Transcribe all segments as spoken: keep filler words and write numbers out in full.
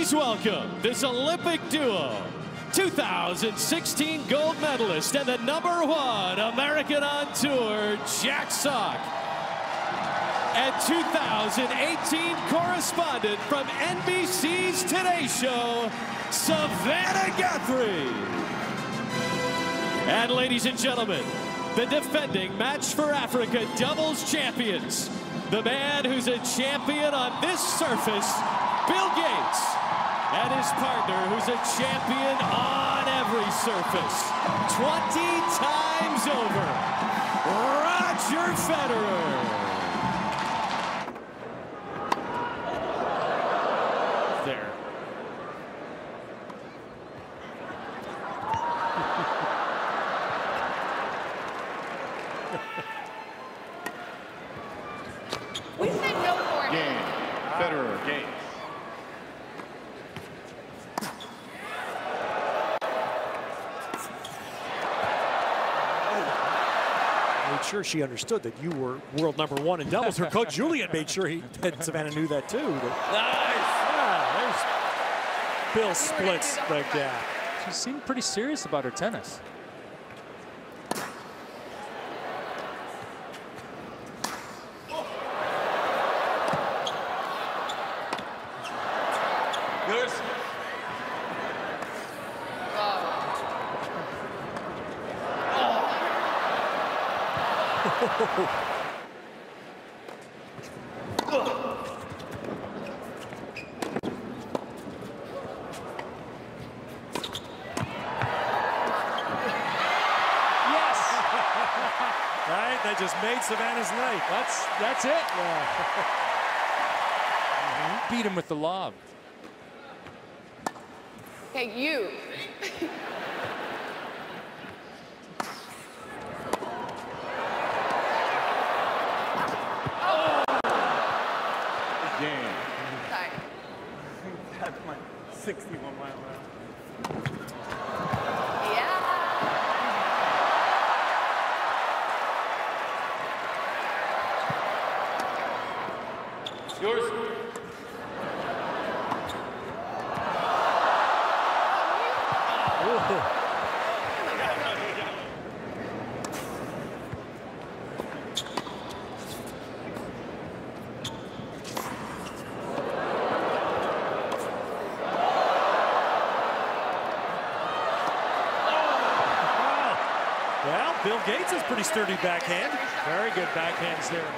Please welcome this Olympic duo, two thousand sixteen gold medalist and the number one American on tour, Jack Sock, and two thousand eighteen correspondent from N B C's Today Show, Savannah Guthrie. And ladies and gentlemen, the defending Match for Africa doubles champions, the man who's a champion on this surface, Bill Gates, and his partner who's a champion on every surface, twenty times over, Roger Federer. There. We said no for it. Game. Federer. Game. Made sure she understood that you were world number one in doubles. Her coach Julian made sure he that Savannah knew that too. Nice. Yeah, there's Bill splits the gap. She seemed pretty serious about her tennis. Yours. Right, that just made Savannah's night. That's that's it. Yeah. Beat him with the lob. Okay, you. Game. Sorry. That's my sixty-one mile an hour. Yeah. Yours. Well, Bill Gates has pretty sturdy backhand. Very good backhands there.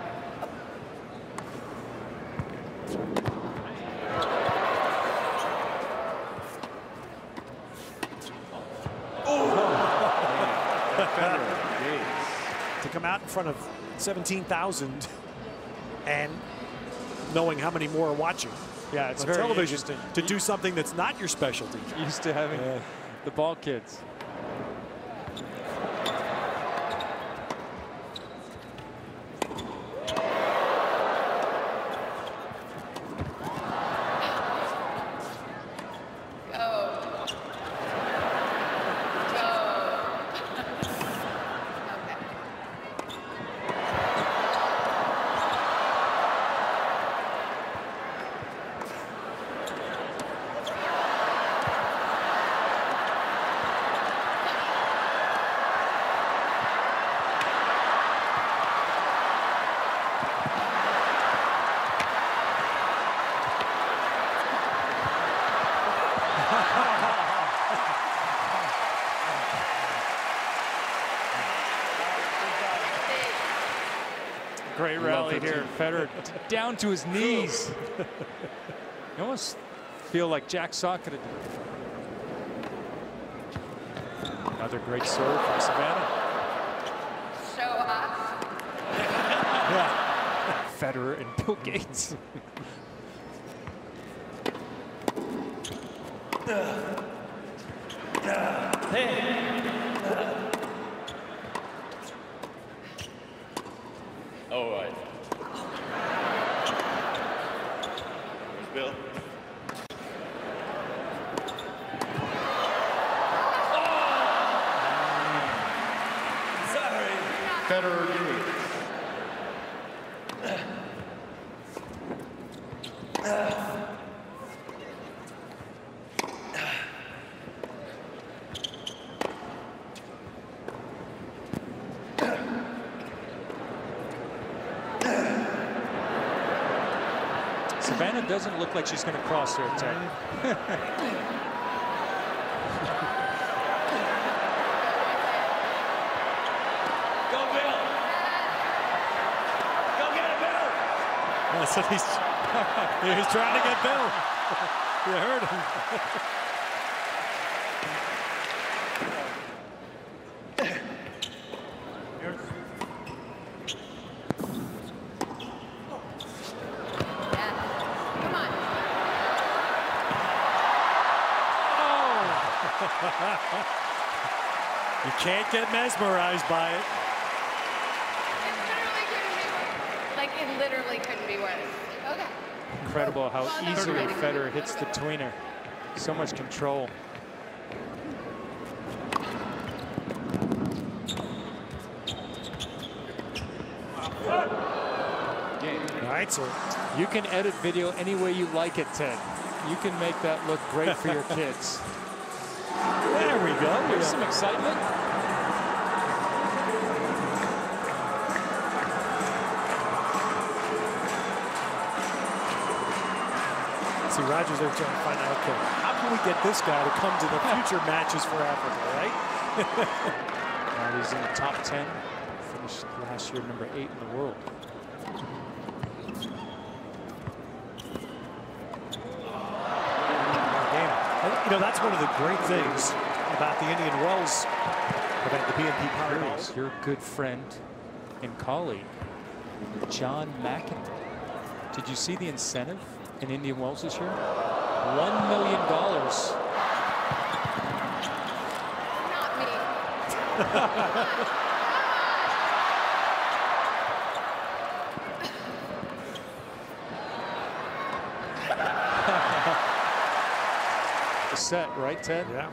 To come out in front of seventeen thousand and knowing how many more are watching. Yeah, it's on very television interesting. to do something that's not your specialty. Used to having Yeah. the ball kids. Go. Go. Okay. Great rally here. Federer down to his knees. You almost feel like Jack Sock could have done it. Another great serve from Savannah. Show us. Yeah. Federer and Bill Gates. All right. Bill. Sorry. Federer Gates. Savannah doesn't look like she's going to cross there, Ted. Go, Bill. Go get it, Bill. That's what he's, he's trying to get Bill. You heard him. You can't get mesmerized by it. It literally couldn't be worse. Like, it literally couldn't be worse. Okay. Incredible how Well, that's easily right. Federer hits the tweener. So much control. All right, so You can edit video any way you like it, Ted. You can make that look great for your kids. there we go. There's some excitement. See, Rogers there trying to find out, okay, how can we get this guy to come to the future matches for Africa, right? Now he's in the top ten. Finished last year number eight in the world. You know, that's one of the great things about the Indian Wells event, the B N P Paralympics. Your good friend and colleague, John McEnroe. Did you see the incentive in Indian Wells this year? One million dollars. Not me. The set, right, Ted? Yeah.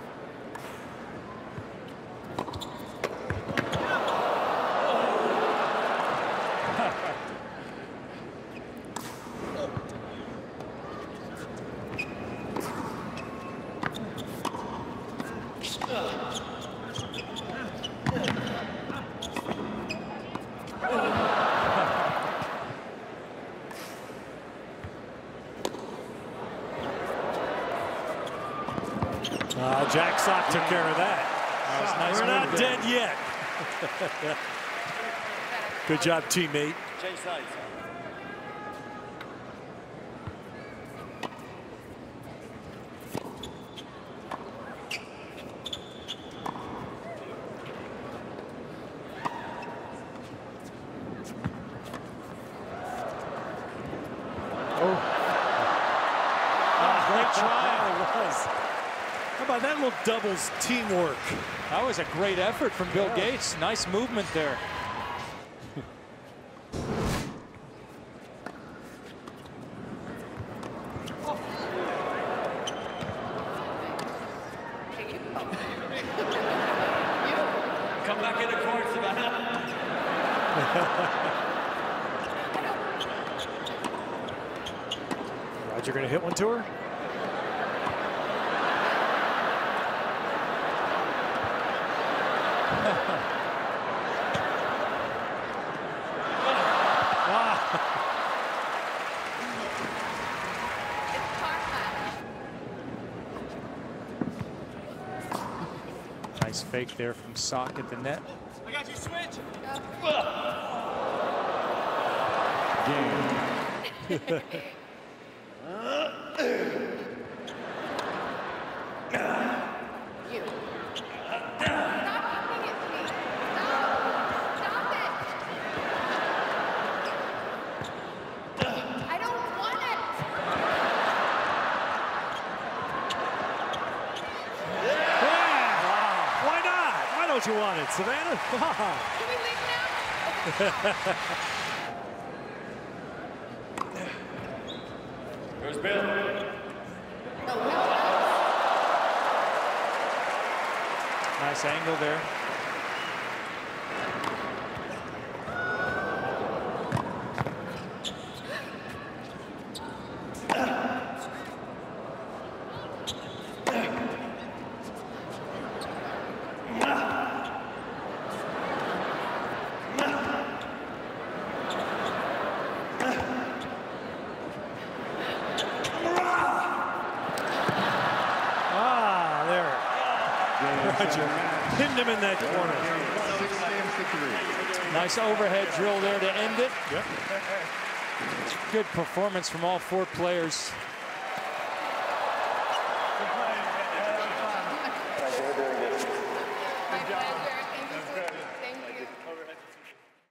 Uh, Jack Sock took care of that. That was nice. We're not move there. dead yet. Good job, teammate. Change sides. Great try. It was. How about that little doubles teamwork? That was a great effort from Bill Yeah. Gates. Nice movement there. Come back in the court, Savannah. Roger gonna hit one to her? It's part match. Nice fake there from Sock at the net. I got you, switch. You. Stop kicking it, please. Stop. Stop it. I don't want it. Yeah. Why not? Why don't you want it, Savannah? Come on. Can we leave now? There's Bill. No, no. Nice angle there. Roger pinned him in that corner. Six games to three. Nice overhead drill there to end it. Yep. Good performance from all four players.